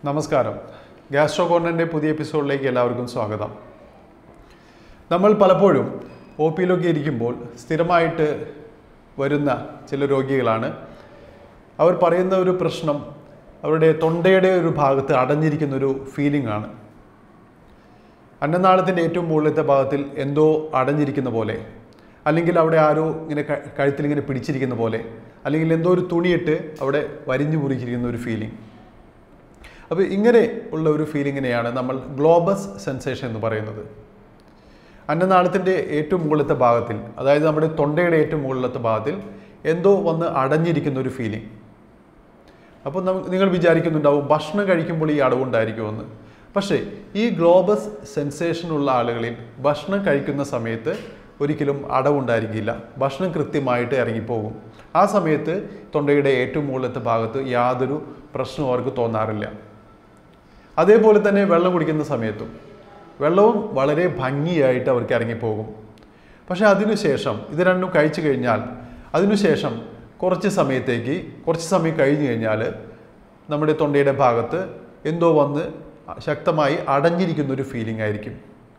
നമസ്കാരം. ഗ്യാസ്ട്രോ കോർണറിൻ്റെ പുതിയ എപ്പിസോഡിലേക്ക് എല്ലാവർക്കും സ്വാഗതം. നമ്മൾ പലപ്പോഴും ഒ പിയിലൊക്കെ ഇരിക്കുമ്പോൾ സ്ഥിരമായിട്ട് വരുന്ന ചില രോഗികളാണ്. അവർ പറയുന്ന ഒരു പ്രശ്നം അവരുടെ തൊണ്ടയുടെ ഒരു ഭാഗത്ത് അടഞ്ഞിരിക്കുന്നൊരു ഫീലിംഗ് ആണ്. അന്നനാളത്തിൻ്റെ ഏറ്റവും മുകളിലത്തെ ഭാഗത്തിൽ എന്തോ അടഞ്ഞിരിക്കുന്ന പോലെ, അല്ലെങ്കിൽ അവിടെ ആരോ ഇങ്ങനെ കഴുത്തിലിങ്ങനെ പിടിച്ചിരിക്കുന്ന പോലെ, അല്ലെങ്കിൽ എന്തോ ഒരു തുണിയിട്ട് അവിടെ വരിഞ്ഞു മുറിച്ചിരിക്കുന്ന ഒരു ഫീലിംഗ്. അപ്പോൾ ഇങ്ങനെ ഉള്ള ഒരു ഫീലിങ്ങിനെയാണ് നമ്മൾ ഗ്ലോബസ് സെൻസേഷൻ എന്ന് പറയുന്നത്. അന്നനാളത്തിൻ്റെ ഏറ്റവും മുകളിലത്തെ ഭാഗത്തിൽ, അതായത് നമ്മുടെ തൊണ്ടയുടെ ഏറ്റവും മുകളിലത്തെ ഭാഗത്തിൽ എന്തോ വന്ന് അടഞ്ഞിരിക്കുന്ന ഒരു ഫീലിംഗ്. അപ്പോൾ നിങ്ങൾ വിചാരിക്കുന്നുണ്ടാവും ഭക്ഷണം കഴിക്കുമ്പോൾ ഈ അടവുണ്ടായിരിക്കുമെന്ന്. പക്ഷേ ഈ ഗ്ലോബസ് സെൻസേഷനുള്ള ആളുകളിൽ ഭക്ഷണം കഴിക്കുന്ന സമയത്ത് ഒരിക്കലും അടവുണ്ടായിരിക്കില്ല. ഭക്ഷണം കൃത്യമായിട്ട് ഇറങ്ങിപ്പോകും. ആ സമയത്ത് തൊണ്ടയുടെ ഏറ്റവും മുകളിലത്തെ ഭാഗത്ത് യാതൊരു പ്രശ്നവും അവർക്ക് തോന്നാറില്ല. അതേപോലെ തന്നെ വെള്ളം കുടിക്കുന്ന സമയത്തും വെള്ളവും വളരെ ഭംഗിയായിട്ട് അവർക്ക് ഇറങ്ങിപ്പോകും. പക്ഷേ അതിനുശേഷം ഇത് രണ്ടും കഴിച്ചു കഴിഞ്ഞാൽ അതിനുശേഷം കുറച്ച് സമയം കഴിഞ്ഞ് കഴിഞ്ഞാൽ നമ്മുടെ തൊണ്ടയുടെ ഭാഗത്ത് എന്തോ വന്ന് ശക്തമായി അടഞ്ഞിരിക്കുന്നൊരു ഫീലിംഗ് ആയിരിക്കും.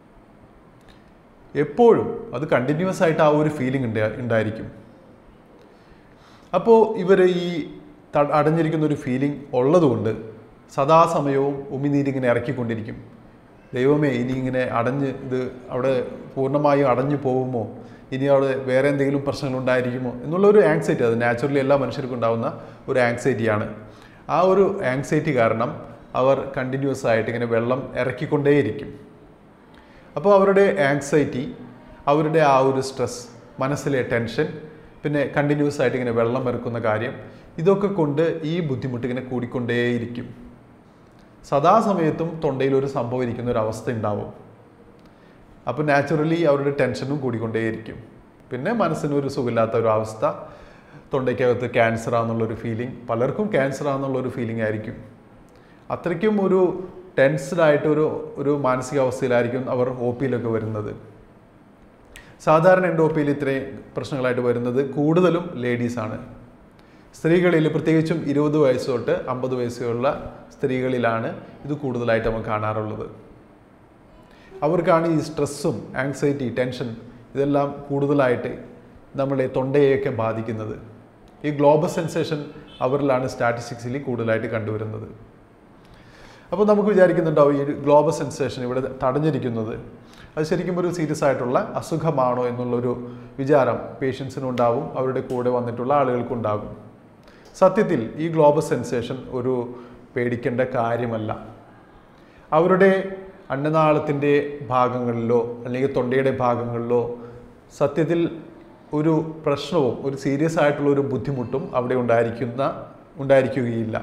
എപ്പോഴും അത് കണ്ടിന്യൂസ് ആയിട്ട് ആ ഒരു ഫീലിംഗ് ഉണ്ടായിരിക്കും. അപ്പോൾ ഇവർ ഈ അടഞ്ഞിരിക്കുന്നൊരു ഫീലിംഗ് ഉള്ളതുകൊണ്ട് സദാസമയവും ഉമിനീരിങ്ങനെ ഇറക്കിക്കൊണ്ടിരിക്കും. ദൈവമേ, ഇനി ഇങ്ങനെ ഇത് അവിടെ പൂർണ്ണമായും അടഞ്ഞു പോകുമോ, ഇനി അവിടെ വേറെ എന്തെങ്കിലും പ്രശ്നങ്ങളുണ്ടായിരിക്കുമോ എന്നുള്ളൊരു ആങ്സൈറ്റി. അത് നാച്ചുറലി എല്ലാ മനുഷ്യർക്കും ഉണ്ടാകുന്ന ഒരു ആങ്സൈറ്റിയാണ്. ആ ഒരു ആങ്സൈറ്റി കാരണം അവർ കണ്ടിന്യൂസ് ആയിട്ട് ഇങ്ങനെ വെള്ളം ഇറക്കിക്കൊണ്ടേയിരിക്കും. അപ്പോൾ അവരുടെ ആങ്സൈറ്റി, അവരുടെ ആ ഒരു സ്ട്രെസ്, മനസ്സിലെ ടെൻഷൻ, പിന്നെ കണ്ടിന്യൂസ് ആയിട്ട് ഇങ്ങനെ വെള്ളം ഇറക്കുന്ന കാര്യം, ഇതൊക്കെ കൊണ്ട് ഈ ബുദ്ധിമുട്ട് ഇങ്ങനെ കൂടിക്കൊണ്ടേയിരിക്കും. സദാസമയത്തും തൊണ്ടയിൽ ഒരു സംഭവം ഇരിക്കുന്ന ഒരു അവസ്ഥ ഉണ്ടാവും. അപ്പോൾ നാച്ചുറലി അവരുടെ ടെൻഷനും കൂടിക്കൊണ്ടേയിരിക്കും. പിന്നെ മനസ്സിനൊരു സുഖമില്ലാത്ത ഒരു അവസ്ഥ, തൊണ്ടയ്ക്കകത്ത് ക്യാൻസറാണെന്നുള്ളൊരു ഫീലിംഗ്, പലർക്കും ക്യാൻസറാണെന്നുള്ളൊരു ഫീലിംഗ് ആയിരിക്കും. അത്രയ്ക്കും ഒരു ടെൻസ്ഡായിട്ട് ഒരു മാനസികാവസ്ഥയിലായിരിക്കും അവർ ഒ പിയിലൊക്കെ വരുന്നത്. സാധാരണ എൻ്റെ ഒ പിയിൽ ഇത്രയും പ്രശ്നങ്ങളായിട്ട് വരുന്നത് കൂടുതലും ലേഡീസാണ്. സ്ത്രീകളിൽ പ്രത്യേകിച്ചും 20 വയസ്സ് തൊട്ട് 50 വയസ്സുള്ള സ്ത്രീകളിലാണ് ഇത് കൂടുതലായിട്ട് നമുക്ക് കാണാറുള്ളത്. അവർക്കാണ് ഈ സ്ട്രെസ്സും ആങ്സൈറ്റി, ടെൻഷൻ ഇതെല്ലാം കൂടുതലായിട്ട് നമ്മളെ തൊണ്ടയെയൊക്കെ ബാധിക്കുന്നത്. ഈ ഗ്ലോബസ് സെൻസേഷൻ അവരിലാണ് സ്റ്റാറ്റിസ്റ്റിക്സിൽ കൂടുതലായിട്ട് കണ്ടുവരുന്നത്. അപ്പോൾ നമുക്ക് വിചാരിക്കുന്നുണ്ടാവും ഈ ഗ്ലോബസ് സെൻസേഷൻ ഇവിടെ തടഞ്ഞിരിക്കുന്നത് അത് ശരിക്കും ഒരു സീരിയസ് ആയിട്ടുള്ള അസുഖമാണോ എന്നുള്ളൊരു വിചാരം പേഷ്യൻസിനുണ്ടാവും, അവരുടെ കൂടെ വന്നിട്ടുള്ള ആളുകൾക്കുണ്ടാകും. സത്യത്തിൽ ഈ ഗ്ലോബസ് സെൻസേഷൻ ഒരു പേടിക്കേണ്ട കാര്യമല്ല. അവരുടെ അന്നനാളത്തിൻ്റെ ഭാഗങ്ങളിലോ അല്ലെങ്കിൽ തൊണ്ടയുടെ ഭാഗങ്ങളിലോ സത്യത്തിൽ ഒരു പ്രശ്നവും ഒരു സീരിയസ് ആയിട്ടുള്ള ഒരു ബുദ്ധിമുട്ടും അവിടെ ഉണ്ടായിരിക്കുകയില്ല.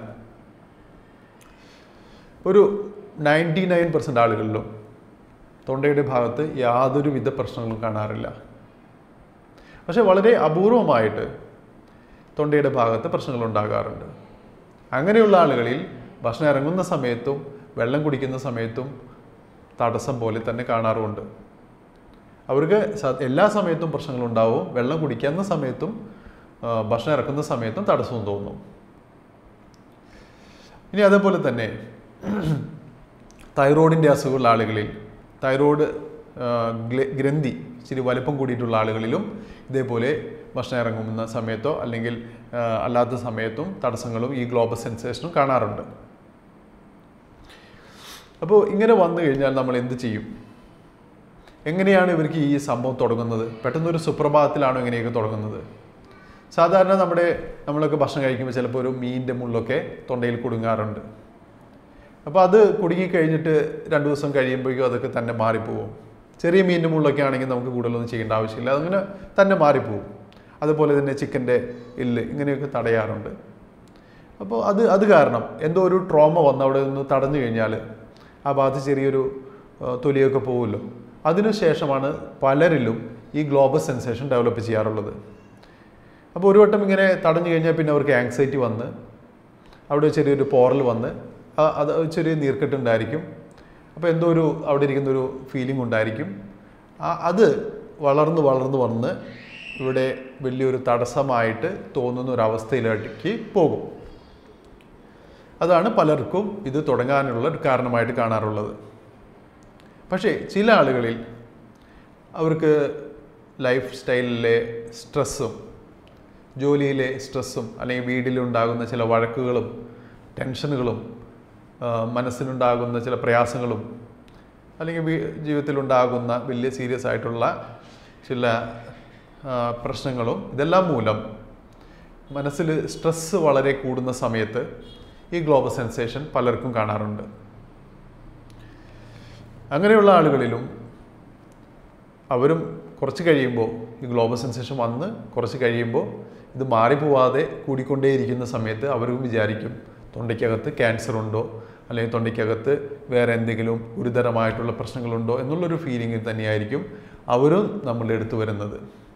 ഒരു 99% ആളുകളിലും തൊണ്ടയുടെ ഭാഗത്ത് യാതൊരു വിധ പ്രശ്നങ്ങളും കാണാറില്ല. പക്ഷെ വളരെ അപൂർവമായിട്ട് തൊണ്ടയുടെ ഭാഗത്ത് പ്രശ്നങ്ങൾ ഉണ്ടാകാറുണ്ട്. അങ്ങനെയുള്ള ആളുകളിൽ ഭക്ഷണം ഇറങ്ങുന്ന സമയത്തും വെള്ളം കുടിക്കുന്ന സമയത്തും തടസ്സം പോലെ തന്നെ കാണാറുമുണ്ട്. അവർക്ക് എല്ലാ സമയത്തും പ്രശ്നങ്ങളുണ്ടാവും. വെള്ളം കുടിക്കുന്ന സമയത്തും ഭക്ഷണം ഇറക്കുന്ന സമയത്തും തടസ്സവും തോന്നും. ഇനി അതേപോലെ തന്നെ തൈറോയിഡിൻ്റെ അസുഖമുള്ള ആളുകളിൽ, തൈറോയ്ഡ് ഗ്രന്ഥി ഇച്ചിരി വലിപ്പം കൂടിയിട്ടുള്ള ആളുകളിലും ഇതേപോലെ ഭക്ഷണം ഇറങ്ങുന്ന സമയത്തോ അല്ലെങ്കിൽ അല്ലാത്ത സമയത്തും തടസ്സങ്ങളും ഈ ഗ്ലോബസ് സെൻസേഷനും കാണാറുണ്ട്. അപ്പോൾ ഇങ്ങനെ വന്നു കഴിഞ്ഞാൽ നമ്മൾ എന്ത് ചെയ്യും? എങ്ങനെയാണ് ഇവർക്ക് ഈ സംഭവം തുടങ്ങുന്നത്? പെട്ടെന്നൊരു സുപ്രഭാതത്തിലാണോ ഇങ്ങനെയൊക്കെ തുടങ്ങുന്നത്? സാധാരണ നമ്മളൊക്കെ ഭക്ഷണം കഴിക്കുമ്പോൾ ചിലപ്പോൾ ഒരു മീനിൻ്റെ മുള്ളൊക്കെ തൊണ്ടയിൽ കുടുങ്ങാറുണ്ട്. അപ്പോൾ അത് കുടുങ്ങിക്കഴിഞ്ഞിട്ട് 2 ദിവസം കഴിയുമ്പോഴേക്കും അതൊക്കെ തന്നെ മാറിപ്പോവും. ചെറിയ മീനിൻ്റെ മുള്ളൊക്കെ ആണെങ്കിൽ നമുക്ക് കൂടുതലൊന്നും ചെയ്യേണ്ട ആവശ്യമില്ല, അതങ്ങനെ തന്നെ മാറിപ്പോവും. അതുപോലെ തന്നെ ചിക്കൻ്റെ എല്ല് ഇങ്ങനെയൊക്കെ തടയാറുണ്ട്. അപ്പോൾ അത് കാരണം എന്തോ ഒരു ട്രോമ വന്ന് അവിടെ നിന്ന് തടഞ്ഞു കഴിഞ്ഞാൽ ആ ഭാഗത്ത് ചെറിയൊരു തൊലിയൊക്കെ പോകുമല്ലോ. അതിനുശേഷമാണ് പലരിലും ഈ ഗ്ലോബസ് സെൻസേഷൻ ഡെവലപ്പ് ചെയ്യാറുള്ളത്. അപ്പോൾ ഒരു വട്ടം ഇങ്ങനെ തടഞ്ഞു കഴിഞ്ഞാൽ പിന്നെ അവർക്ക് ആങ്സൈറ്റി വന്ന് അവിടെ ചെറിയൊരു പോറൽ വന്ന് അത് ചെറിയ നീർക്കെട്ടുണ്ടായിരിക്കും. അപ്പോൾ എന്തോ അവിടെ ഇരിക്കുന്നൊരു ഫീലിംഗ് ഉണ്ടായിരിക്കും. അത് വളർന്ന് വന്ന് ഇവിടെ വലിയൊരു തടസ്സമായിട്ട് തോന്നുന്ന ഒരവസ്ഥയിലേക്ക് പോകും. അതാണ് പലർക്കും ഇത് തുടങ്ങാനുള്ള ഒരു കാരണമായിട്ട് കാണാറുള്ളത്. പക്ഷേ ചില ആളുകളിൽ അവർക്ക് ലൈഫ് സ്റ്റൈലിലെ സ്ട്രെസ്സും ജോലിയിലെ സ്ട്രെസ്സും അല്ലെങ്കിൽ വീട്ടിലുണ്ടാകുന്ന ചില വഴക്കുകളും ടെൻഷനുകളും മനസ്സിനുണ്ടാകുന്ന ചില പ്രയാസങ്ങളും അല്ലെങ്കിൽ ജീവിതത്തിലുണ്ടാകുന്ന വലിയ സീരിയസ് ആയിട്ടുള്ള ചില പ്രശ്നങ്ങളും ഇതെല്ലാം മൂലം മനസ്സിൽ സ്ട്രെസ്സ് വളരെ കൂടുന്ന സമയത്ത് ഈ ഗ്ലോബൽ സെൻസേഷൻ പലർക്കും കാണാറുണ്ട്. അങ്ങനെയുള്ള ആളുകളിലും അവരും കുറച്ച് കഴിയുമ്പോൾ ഈ ഗ്ലോബൽ സെൻസേഷൻ വന്ന് കുറച്ച് കഴിയുമ്പോൾ ഇത് മാറിപ്പോവാതെ കൂടിക്കൊണ്ടേയിരിക്കുന്ന സമയത്ത് അവരും വിചാരിക്കും തൊണ്ടയ്ക്കകത്ത് ക്യാൻസർ ഉണ്ടോ അല്ലെങ്കിൽ തൊണ്ടയ്ക്കകത്ത് വേറെ എന്തെങ്കിലും ഗുരുതരമായിട്ടുള്ള പ്രശ്നങ്ങളുണ്ടോ എന്നുള്ളൊരു ഫീലിംഗ് തന്നെയായിരിക്കും അവരും നമ്മളുടെ അടുത്ത് വരുന്നത്.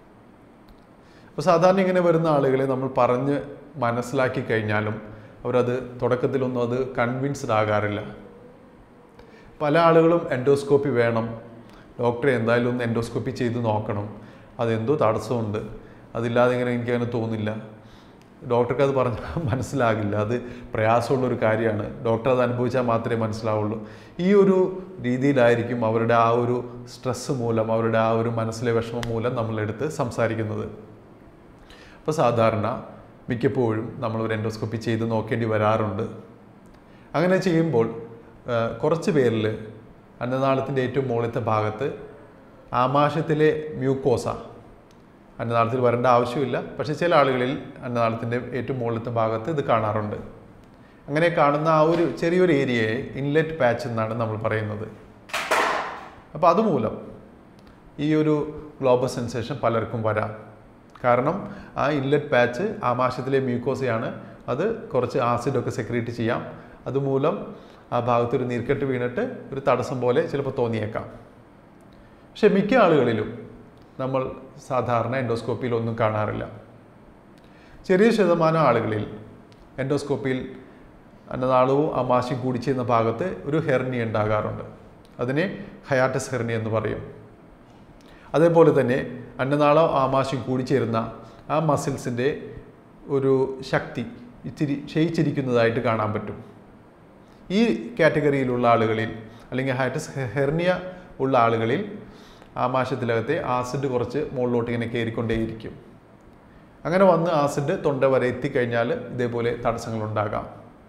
അപ്പോൾ സാധാരണ ഇങ്ങനെ വരുന്ന ആളുകളെ നമ്മൾ പറഞ്ഞ് മനസ്സിലാക്കി കഴിഞ്ഞാലും അവരത് തുടക്കത്തിലൊന്നും അത് കൺവിൻസ്ഡ് ആകാറില്ല. പല ആളുകളും എൻഡോസ്കോപ്പി വേണം, ഡോക്ടറെ എന്തായാലും ഒന്ന് എൻഡോസ്കോപ്പി ചെയ്ത് നോക്കണം, അതെന്തോ തടസ്സമുണ്ട്, അതില്ലാതെ ഇങ്ങനെ എനിക്കങ്ങനെ തോന്നില്ല, ഡോക്ടർക്ക് അത് പറഞ്ഞാൽ മനസ്സിലാകില്ല, അത് പ്രയാസമുള്ളൊരു കാര്യമാണ്, ഡോക്ടർ അത് അനുഭവിച്ചാൽ മാത്രമേ മനസ്സിലാവുള്ളൂ. ഈ ഒരു രീതിയിലായിരിക്കും അവരുടെ ആ ഒരു സ്ട്രെസ്സ് മൂലം, അവരുടെ ആ ഒരു മനസ്സിലെ വിഷമം മൂലം നമ്മളെടുത്ത് സംസാരിക്കുന്നത്. അപ്പോൾ സാധാരണ മിക്കപ്പോഴും നമ്മളൊരു എൻഡോസ്കോപ്പി ചെയ്ത് നോക്കേണ്ടി വരാറുണ്ട്. അങ്ങനെ ചെയ്യുമ്പോൾ കുറച്ച് പേരിൽ അന്നനാളത്തിൻ്റെ ഏറ്റവും മുകളിലത്തെ ഭാഗത്ത് ആമാശയത്തിലെ മ്യൂക്കോസ, അന്നനാളത്തിൽ വരേണ്ട ആവശ്യമില്ല, പക്ഷേ ചില ആളുകളിൽ അന്നനാളത്തിൻ്റെ ഏറ്റവും മുകളിലത്തെ ഭാഗത്ത് ഇത് കാണാറുണ്ട്. അങ്ങനെ കാണുന്ന ആ ഒരു ചെറിയൊരു ഏരിയയെ ഇൻലെറ്റ് പാച്ച് എന്നാണ് നമ്മൾ പറയുന്നത്. അപ്പോൾ അതുമൂലം ഈ ഒരു ഗ്ലോബൽ സെൻസേഷൻ പലർക്കും വരാം. കാരണം ആ ഇൻലെറ്റ് പാച്ച് ആമാശയത്തിലെ മ്യൂക്കോസയാണ്, അത് കുറച്ച് ആസിഡൊക്കെ സെക്രീറ്റ് ചെയ്യാം, അതുമൂലം ആ ഭാഗത്തൊരു നീർക്കെട്ട് വീണിട്ട് ഒരു തടസ്സം പോലെ ചിലപ്പോൾ തോന്നിയേക്കാം. പക്ഷെ മിക്ക ആളുകളിലും നമ്മൾ സാധാരണ എൻഡോസ്കോപ്പിയിൽ ഒന്നും കാണാറില്ല. ചെറിയ ശതമാനം ആളുകളിൽ എൻഡോസ്കോപ്പിയിൽ അന്നനാളവും ആമാശയം കൂടിച്ചേരുന്ന ഭാഗത്ത് ഒരു ഹെർണിയ ഉണ്ടാകാറുണ്ട്. അതിനെ ഹയാറ്റസ് ഹെർണിയ എന്ന് പറയും. അതേപോലെ തന്നെ അന്നനാളം ആമാശയം കൂടിച്ചേരുന്ന ആ മസിൽസിൻ്റെ ഒരു ശക്തി ഇച്ചിരി ക്ഷയിച്ചിരിക്കുന്നതായിട്ട് കാണാൻ പറ്റും. ഈ കാറ്റഗറിയിലുള്ള ആളുകളിൽ അല്ലെങ്കിൽ ഹയാറ്റസ് ഹെർണിയ ഉള്ള ആളുകളിൽ ആമാശയത്തിലകത്തെ ആസിഡ് കുറച്ച് മുകളിലോട്ട് ഇങ്ങനെ കയറിക്കൊണ്ടേയിരിക്കും. അങ്ങനെ വന്ന് ആസിഡ് തൊണ്ട വരെ എത്തിക്കഴിഞ്ഞാൽ ഇതേപോലെ തടസ്സങ്ങളുണ്ടാകാം.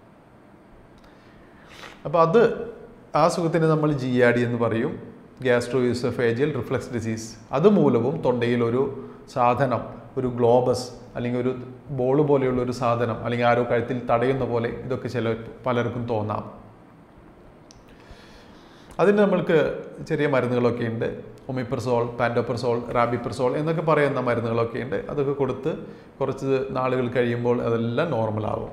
അപ്പോൾ അത് ആ സുഖത്തിന് നമ്മൾ GERD എന്ന് പറയും, ഗ്യാസ്ട്രോയൂസോഫേജിയൽ റിഫ്ലക്സ് ഡിസീസ്. അതുമൂലവും തൊണ്ടയിൽ ഒരു സാധനം, ഒരു ഗ്ലോബസ് അല്ലെങ്കിൽ ഒരു ബോൾ പോലെയുള്ള ഒരു സാധനം അല്ലെങ്കിൽ ആരോ കഴുത്തിൽ തടയുന്ന പോലെ ഇതൊക്കെ പലർക്കും തോന്നാം. അതിന് നമ്മൾക്ക് ചെറിയ മരുന്നുകളൊക്കെ ഉണ്ട്, ഒമിപ്രസോൾ, പാൻഡോപ്രസോൾ, റാബിപ്രസോൾ എന്നൊക്കെ പറയുന്ന മരുന്നുകളൊക്കെ ഉണ്ട്. അതൊക്കെ കൊടുത്ത് കുറച്ച് നാളുകൾ കഴിയുമ്പോൾ അതെല്ലാം നോർമലാവും.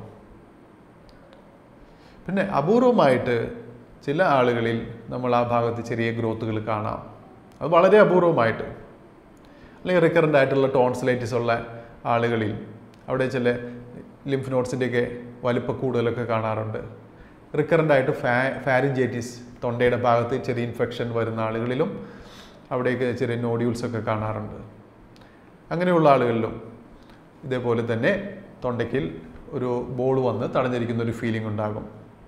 പിന്നെ അപൂർവമായിട്ട് ചില ആളുകളിൽ നമ്മൾ ആ ഭാഗത്ത് ചെറിയ ഗ്രോത്തുകൾ കാണാം, അത് വളരെ അപൂർവമായിട്ട്. അല്ലെങ്കിൽ റിക്കറൻ്റ് ആയിട്ടുള്ള ടോൺസിലൈറ്റിസ് ഉള്ള ആളുകളിൽ അവിടെ ചില ലിംഫ് നോഡ്സിൻ്റെയൊക്കെ വലിപ്പ കൂടുതലൊക്കെ കാണാറുണ്ട്. റിക്കറൻ്റ് ആയിട്ട് ഫാരിഞ്ചൈറ്റിസ്, തൊണ്ടയുടെ ഭാഗത്ത് ചെറിയ ഇൻഫെക്ഷൻ വരുന്ന ആളുകളിലും അവിടെയൊക്കെ ചെറിയ നോഡ്യൂൾസൊക്കെ കാണാറുണ്ട്. അങ്ങനെയുള്ള ആളുകളിലും ഇതേപോലെ തന്നെ തൊണ്ടയ്ക്കിൽ ഒരു ബോൾ വന്ന് തടഞ്ഞിരിക്കുന്ന ഒരു ഫീലിംഗ് ഉണ്ടാകും.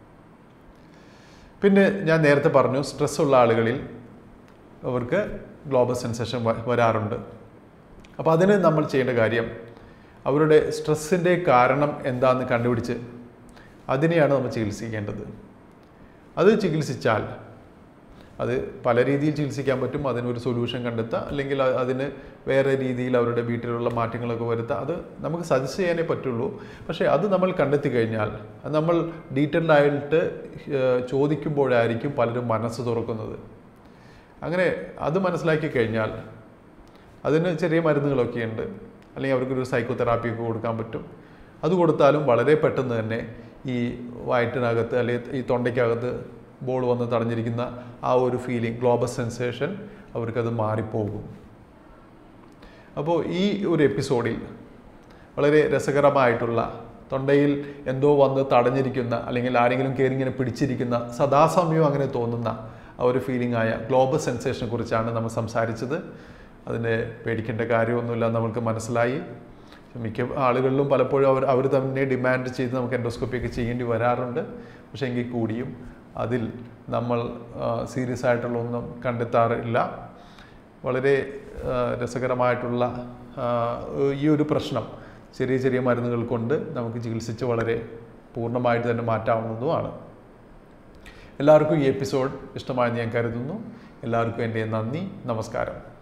പിന്നെ ഞാൻ നേരത്തെ പറഞ്ഞു, സ്ട്രെസ് ഉള്ള ആളുകളിൽ അവർക്ക് ഗ്ലോബൽ സെൻസേഷൻ വരാറുണ്ട്. അപ്പോൾ അതിന് നമ്മൾ ചെയ്യേണ്ട കാര്യം അവരുടെ സ്ട്രെസ്സിൻ്റെ കാരണം എന്താണെന്ന് കണ്ടുപിടിച്ച് അതിനെയാണ് നമ്മൾ ചികിത്സിക്കേണ്ടത്. അത് ചികിത്സിച്ചാൽ അത് പല രീതിയിൽ ചികിത്സിക്കാൻ പറ്റും. അതിനൊരു സൊല്യൂഷൻ കണ്ടെത്തുക, അല്ലെങ്കിൽ അതിന് വേറെ രീതിയിൽ അവരുടെ വീട്ടിലുള്ള മാറ്റങ്ങളൊക്കെ വരുത്തുക. അത് നമുക്ക് സജസ്റ്റ് ചെയ്യാനേ പറ്റുള്ളൂ. പക്ഷേ അത് നമ്മൾ കണ്ടെത്തി കഴിഞ്ഞാൽ അത് നമ്മൾ ഡീറ്റെയിൽഡ് ആയിട്ട് ചോദിക്കുമ്പോഴായിരിക്കും പലരും മനസ്സ് തുറക്കുന്നത്. അങ്ങനെ അത് മനസ്സിലാക്കി കഴിഞ്ഞാൽ അതിന് ചെറിയ മരുന്നുകളൊക്കെ ഉണ്ട്, അല്ലെങ്കിൽ അവർക്കൊരു സൈക്കോതെറാപ്പിയൊക്കെ കൊടുക്കാൻ പറ്റും. അത് കൊടുത്താലും വളരെ പെട്ടെന്ന് തന്നെ ഈ വയറ്റിനകത്ത് അല്ലെങ്കിൽ ഈ തൊണ്ടയ്ക്കകത്ത് ബോൾ വന്ന് തടഞ്ഞിരിക്കുന്ന ആ ഒരു ഫീലിംഗ്, ഗ്ലോബൽ സെൻസേഷൻ, അവർക്കത് മാറിപ്പോകും. അപ്പോൾ ഈ ഒരു എപ്പിസോഡിൽ വളരെ രസകരമായിട്ടുള്ള, തൊണ്ടയിൽ എന്തോ വന്ന് തടഞ്ഞിരിക്കുന്ന അല്ലെങ്കിൽ ആരെങ്കിലും കയറി ഇങ്ങനെ പിടിച്ചിരിക്കുന്ന, സദാസമയവും അങ്ങനെ തോന്നുന്ന ആ ഒരു ഫീലിംഗ് ആയ ഗ്ലോബൽ സെൻസേഷനെ കുറിച്ചാണ് നമ്മൾ സംസാരിച്ചത്. അതിനെ പേടിക്കേണ്ട കാര്യമൊന്നുമില്ല, നമുക്ക് മനസ്സിലായി. മിക്ക ആളുകളിലും പലപ്പോഴും അവർ തന്നെ ഡിമാൻഡ് ചെയ്ത് നമുക്ക് എൻഡോസ്കോപ്പി ഒക്കെ ചെയ്യേണ്ടി വരാറുണ്ട്. പക്ഷേ എങ്കിൽ കൂടിയും അതിൽ നമ്മൾ സീരിയസ് ആയിട്ടുള്ളൊന്നും കണ്ടെത്താറില്ല. വളരെ രസകരമായിട്ടുള്ള ഈ ഒരു പ്രശ്നം ചെറിയ ചെറിയ മരുന്നുകൾ കൊണ്ട് നമുക്ക് ചികിത്സിച്ച് വളരെ പൂർണ്ണമായിട്ട് തന്നെ മാറ്റാവുന്നതുമാണ്. എല്ലാവർക്കും ഈ എപ്പിസോഡ് ഇഷ്ടമായെന്ന് ഞാൻ കരുതുന്നു. എല്ലാവർക്കും എൻ്റെ നന്ദി, നമസ്കാരം.